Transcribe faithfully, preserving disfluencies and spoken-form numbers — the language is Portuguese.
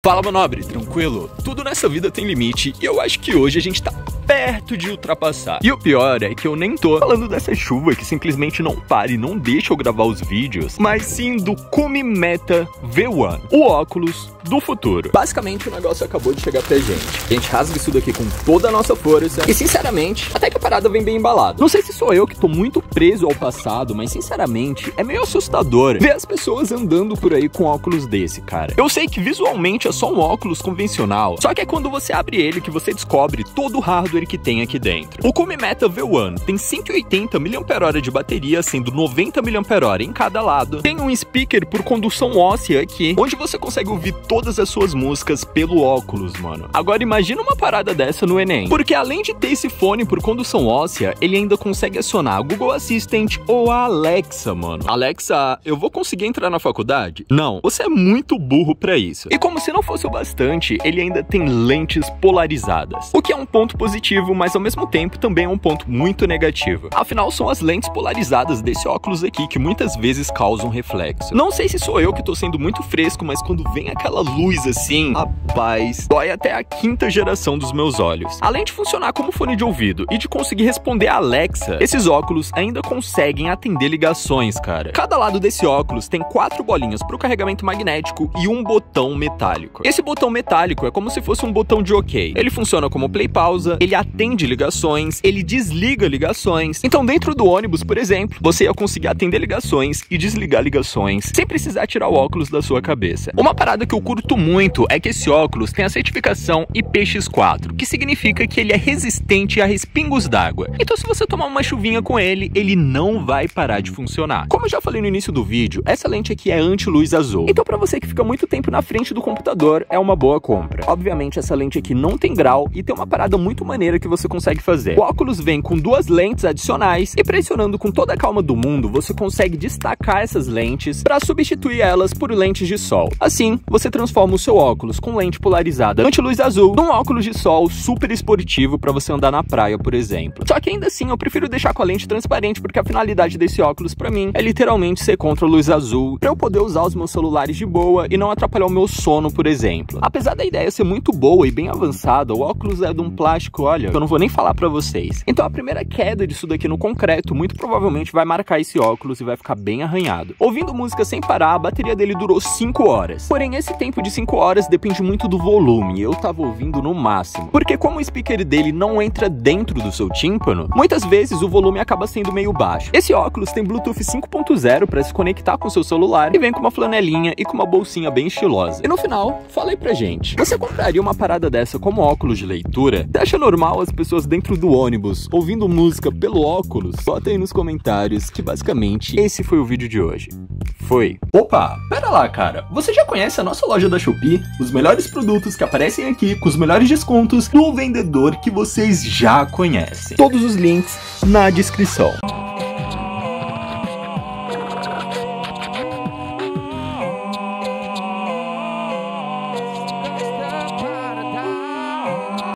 Fala, meu nobre, tranquilo? Tudo nessa vida tem limite e eu acho que hoje a gente tá perto de ultrapassar. E o pior é que eu nem tô falando dessa chuva que simplesmente não para e não deixa eu gravar os vídeos, mas sim do Kumi Meta V um, o óculos do futuro. Basicamente o negócio acabou de chegar pra gente. A gente rasga isso daqui com toda a nossa força e sinceramente, até que a parada vem bem embalada. Não sei se sou eu que tô muito preso ao passado, mas sinceramente é meio assustador ver as pessoas andando por aí com óculos desse, cara. Eu sei que visualmente é só um óculos convencional, só que é quando você abre ele que você descobre todo o hardware que tem aqui dentro. O Kumi Meta V um tem cento e oitenta miliampères-hora de bateria, sendo noventa miliampères-hora em cada lado. Tem um speaker por condução óssea aqui, onde você consegue ouvir todas as suas músicas pelo óculos, mano. Agora imagina uma parada dessa no Enem, porque além de ter esse fone por condução óssea, ele ainda consegue acionar a Google Assistant ou a Alexa, mano. Alexa, eu vou conseguir entrar na faculdade? Não, você é muito burro pra isso. E como se não fosse o bastante, ele ainda tem lentes polarizadas, o que é um ponto positivo, mas ao mesmo tempo também é um ponto muito negativo. Afinal, são as lentes polarizadas desse óculos aqui que muitas vezes causam reflexo. Não sei se sou eu que tô sendo muito fresco, mas quando vem aquela luz assim, rapaz, dói até a quinta geração dos meus olhos. Além de funcionar como fone de ouvido e de conseguir responder a Alexa, esses óculos ainda conseguem atender ligações, cara. Cada lado desse óculos tem quatro bolinhas para o carregamento magnético e um botão metálico. Esse botão metálico é como se fosse um botão de OK. Ele funciona como play pausa, ele atende ligações, ele desliga ligações. Então dentro do ônibus, por exemplo, você ia conseguir atender ligações e desligar ligações sem precisar tirar o óculos da sua cabeça. Uma parada que eu curto muito é que esse óculos tem a certificação I P X quatro, que significa que ele é resistente a respingos d'água. Então se você tomar uma chuvinha com ele, ele não vai parar de funcionar. Como eu já falei no início do vídeo, essa lente aqui é anti-luz azul. Então para você que fica muito tempo na frente do computador, é uma boa compra. Obviamente essa lente aqui não tem grau e tem uma parada muito maneira que você consegue fazer. O óculos vem com duas lentes adicionais e pressionando com toda a calma do mundo, você consegue destacar essas lentes para substituir elas por lentes de sol. Assim, você transforma o seu óculos com lente polarizada anti-luz azul num óculos de sol super esportivo para você andar na praia, por exemplo. Só que ainda assim eu prefiro deixar com a lente transparente porque a finalidade desse óculos para mim é literalmente ser contra a luz azul, para eu poder usar os meus celulares de boa e não atrapalhar o meu sono, por exemplo. Apesar da ideia ser muito boa e bem avançada, o óculos é de um plástico, olha, que eu não vou nem falar para vocês. Então a primeira queda disso daqui no concreto muito provavelmente vai marcar esse óculos e vai ficar bem arranhado. Ouvindo música sem parar, a bateria dele durou cinco horas. Porém, esse tempo de cinco horas depende muito do volume. Eu tava ouvindo no máximo. Porque como o speaker dele não entra dentro do seu tímpano, muitas vezes o volume acaba sendo meio baixo. Esse óculos tem Bluetooth cinco ponto zero para se conectar com seu celular e vem com uma flanelinha e com uma bolsinha bem estilosa. E no final, falei pra gente, você compraria uma parada dessa como óculos de leitura? Você acha normal as pessoas dentro do ônibus ouvindo música pelo óculos? Bota aí nos comentários que basicamente esse foi o vídeo de hoje. Foi. Opa, pera lá, cara. Você já conhece a nossa loja da Shopee? Os melhores produtos que aparecem aqui com os melhores descontos do vendedor que vocês já conhecem. Todos os links na descrição.